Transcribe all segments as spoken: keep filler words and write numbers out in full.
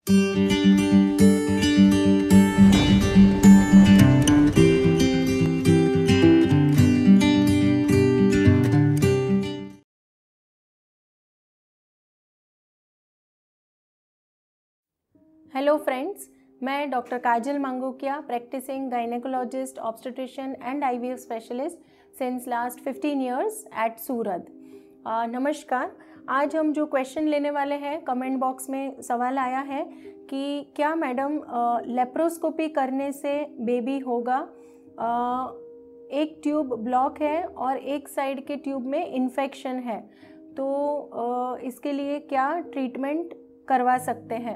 Hello friends, मैं doctor Kajal Mangukiya, practising gynaecologist, obstetrician and IVF specialist since last fifteen years at Surat. नमस्कार। आज हम जो क्वेश्चन लेने वाले हैं, कमेंट बॉक्स में सवाल आया है कि क्या मैडम लेप्रोस्कोपी करने से बेबी होगा? आ, एक ट्यूब ब्लॉक है और एक साइड के ट्यूब में इन्फेक्शन है, तो आ, इसके लिए क्या ट्रीटमेंट करवा सकते हैं?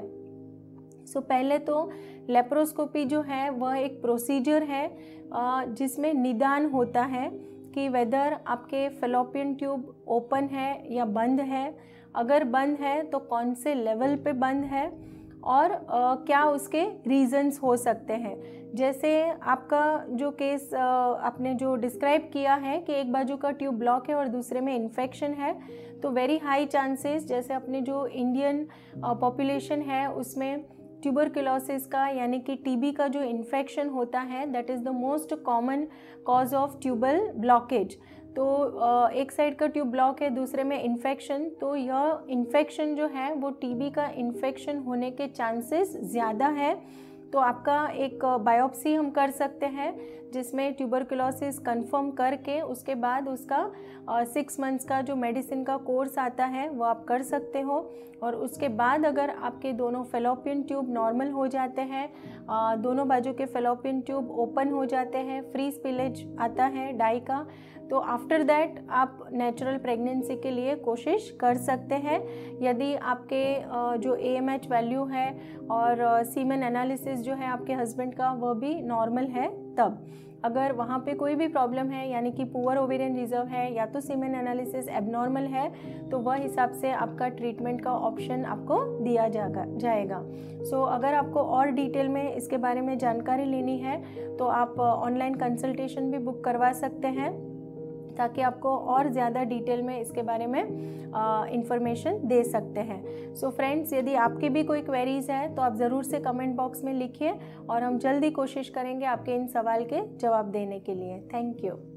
सो so, पहले तो लेप्रोस्कोपी जो है वह एक प्रोसीजर है जिसमें निदान होता है कि वेदर आपके फेलोपियन ट्यूब ओपन है या बंद है। अगर बंद है तो कौन से लेवल पे बंद है और आ, क्या उसके रीजंस हो सकते हैं। जैसे आपका जो केस आ, आपने जो डिस्क्राइब किया है कि एक बाजू का ट्यूब ब्लॉक है और दूसरे में इन्फेक्शन है, तो वेरी हाई चांसेस, जैसे अपने जो इंडियन पॉपुलेशन है उसमें ट्यूबरकुलोसिस का यानी कि टीबी का जो इन्फेक्शन होता है, that is the most common cause of tubal blockage. तो एक साइड का ट्यूब ब्लॉक है, दूसरे में इन्फेक्शन, तो यह इन्फेक्शन जो है वो टीबी का इन्फेक्शन होने के चांसेस ज़्यादा है। तो आपका एक बायोप्सी हम कर सकते हैं जिसमें ट्यूबरकुलोसिस कंफर्म करके उसके बाद उसका सिक्स मंथ्स का जो मेडिसिन का कोर्स आता है वो आप कर सकते हो। और उसके बाद अगर आपके दोनों फेलोपियन ट्यूब नॉर्मल हो जाते हैं, दोनों बाजू के फेलोपियन ट्यूब ओपन हो जाते हैं, फ्री स्पिलेज आता है डाई का, तो आफ्टर दैट आप नेचुरल प्रेगनेंसी के लिए कोशिश कर सकते हैं। यदि आपके जो ए एम एच वैल्यू है और सीमेन एनालिसिस जो है आपके हस्बैंड का वह भी नॉर्मल है, तब अगर वहाँ पे कोई भी प्रॉब्लम है यानी कि पुअर ओवेरियन रिजर्व है या तो सीमेन एनालिसिस एबनॉर्मल है, तो वह हिसाब से आपका ट्रीटमेंट का ऑप्शन आपको दिया जाएगा जाएगा सो so, अगर आपको और डिटेल में इसके बारे में जानकारी लेनी है तो आप ऑनलाइन कंसल्टेशन भी बुक करवा सकते हैं ताकि आपको और ज़्यादा डिटेल में इसके बारे में इंफॉर्मेशन दे सकते हैं। सो so फ्रेंड्स, यदि आपकी भी कोई क्वेरीज है तो आप ज़रूर से कमेंट बॉक्स में लिखिए और हम जल्दी कोशिश करेंगे आपके इन सवाल के जवाब देने के लिए। Thank you.